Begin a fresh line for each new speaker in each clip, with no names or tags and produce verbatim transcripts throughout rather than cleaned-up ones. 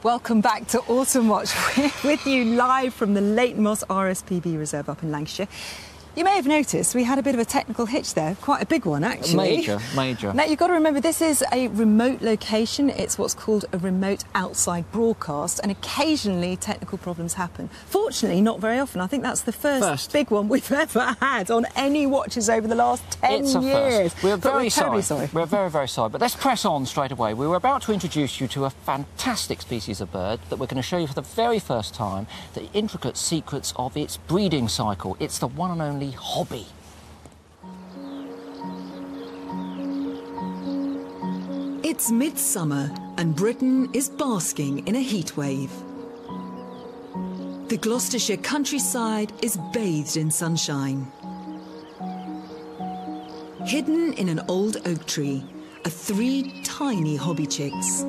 Welcome back to Autumnwatch. We're with you live from the Leighton Moss R S P B Reserve up in Lancashire. You may have noticed we had a bit of a technical hitch there, quite a big one actually.
Major, major.
Now you've got to remember this is a remote location, it's what's called a remote outside broadcast, and occasionally technical problems happen. Fortunately not very often. I think that's the first, first. big one we've ever had on any watches over the last ten
it's a
years.
First. We're
but
very
we're
sorry.
sorry.
We're very, very sorry. But let's press on straight away. We were about to introduce you to a fantastic species of bird that we're going to show you for the very first time the intricate secrets of its breeding cycle. It's the one and only hobby.
It's midsummer and Britain is basking in a heatwave. The Gloucestershire countryside is bathed in sunshine. Hidden in an old oak tree are three tiny hobby chicks.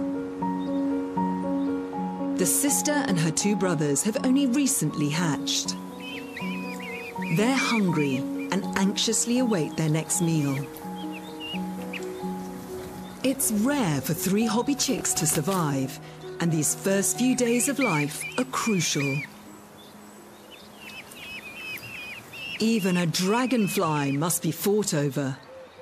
The sister and her two brothers have only recently hatched. They're hungry and anxiously await their next meal. It's rare for three hobby chicks to survive, and these first few days of life are crucial. Even a dragonfly must be fought over.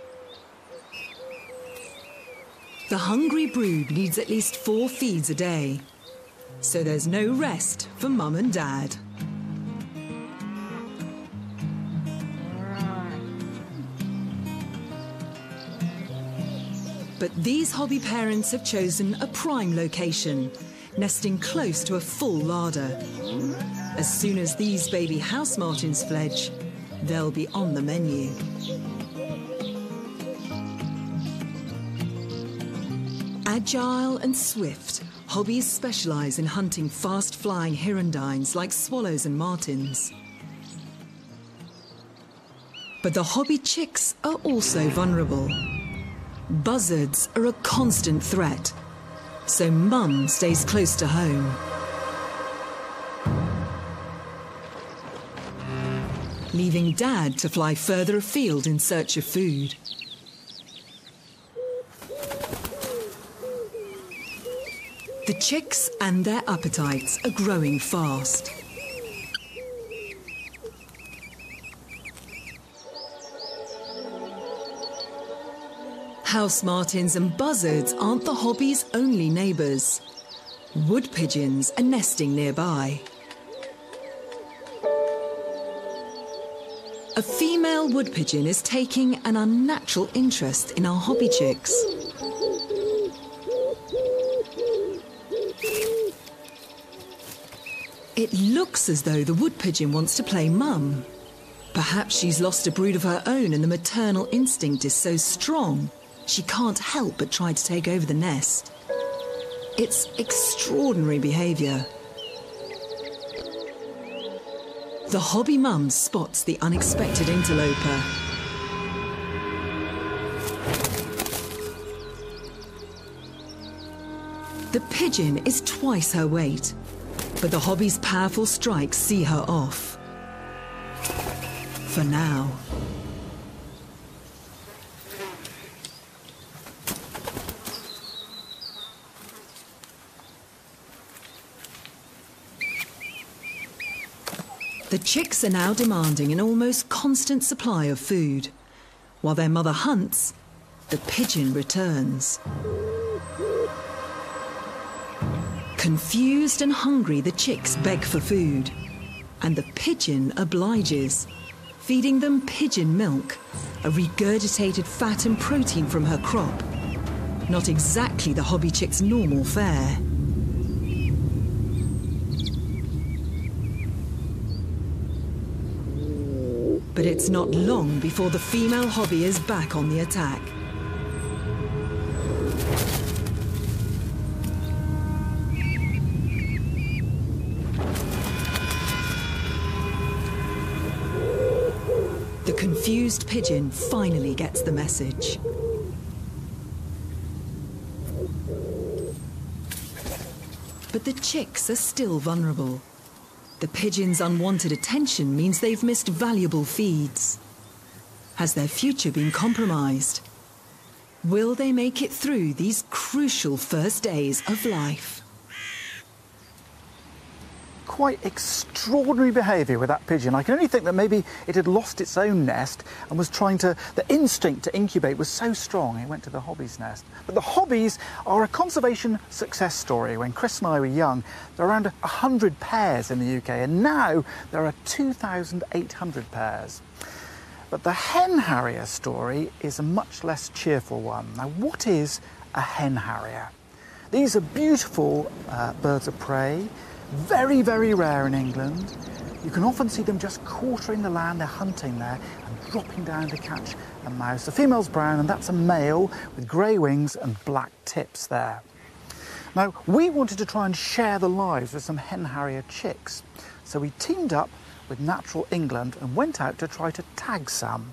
The hungry brood needs at least four feeds a day, so there's no rest for Mum and Dad. But these hobby parents have chosen a prime location, nesting close to a full larder. As soon as these baby house martins fledge, they'll be on the menu. Agile and swift, hobbies specialise in hunting fast-flying hirundines like swallows and martins. But the hobby chicks are also vulnerable. Buzzards are a constant threat, so Mum stays close to home. Leaving Dad to fly further afield in search of food. The chicks and their appetites are growing fast. House martins and buzzards aren't the hobby's only neighbours. Wood pigeons are nesting nearby. A female wood pigeon is taking an unnatural interest in our hobby chicks. It looks as though the wood pigeon wants to play mum. Perhaps she's lost a brood of her own and the maternal instinct is so strong she can't help but try to take over the nest. It's extraordinary behaviour. The hobby mum spots the unexpected interloper. The pigeon is twice her weight, but the hobby's powerful strikes see her off. For now. The chicks are now demanding an almost constant supply of food. While their mother hunts, the pigeon returns. Confused and hungry, the chicks beg for food, and the pigeon obliges, feeding them pigeon milk, a regurgitated fat and protein from her crop. Not exactly the hobby chick's normal fare. But it's not long before the female hobby is back on the attack. The confused pigeon finally gets the message. But the chicks are still vulnerable. The pigeon's unwanted attention means they've missed valuable feeds. Has their future been compromised? Will they make it through these crucial first days of life?
quite extraordinary behaviour with that pigeon. I can only think that maybe it had lost its own nest and was trying to, the instinct to incubate was so strong it went to the hobby's nest. But the hobbies are a conservation success story. When Chris and I were young, there were around one hundred pairs in the U K, and now there are two thousand eight hundred pairs. But the hen harrier story is a much less cheerful one. Now, what is a hen harrier? These are beautiful uh, birds of prey, very, very rare in England. You can often see them just quartering the land, they're hunting there and dropping down to catch a mouse. The female's brown, and that's a male with grey wings and black tips there. Now, we wanted to try and share the lives with some hen harrier chicks, so we teamed up with Natural England and went out to try to tag some.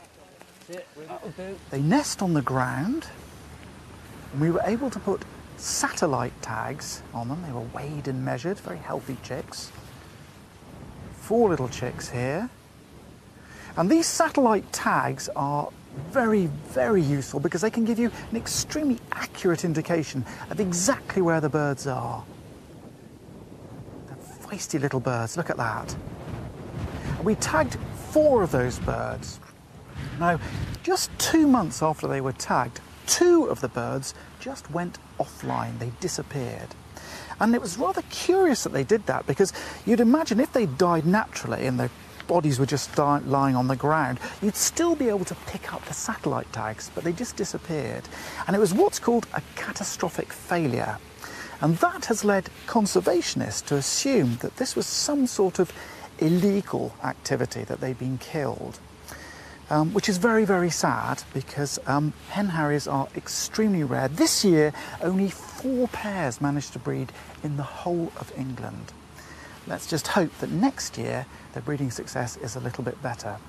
They nest on the ground, and we were able to put satellite tags on them. They were weighed and measured, very healthy chicks. Four little chicks here. And these satellite tags are very, very useful because they can give you an extremely accurate indication of exactly where the birds are. They're feisty little birds, look at that. We tagged four of those birds. Now, just two months after they were tagged, two of the birds just went offline, they disappeared. And it was rather curious that they did that, because you'd imagine if they died naturally and their bodies were just lying on the ground, you'd still be able to pick up the satellite tags, but they just disappeared. And it was what's called a catastrophic failure. And that has led conservationists to assume that this was some sort of illegal activity, that they'd been killed. Um, which is very, very sad, because um, hen harriers are extremely rare. This year, only four pairs managed to breed in the whole of England. Let's just hope that next year their breeding success is a little bit better.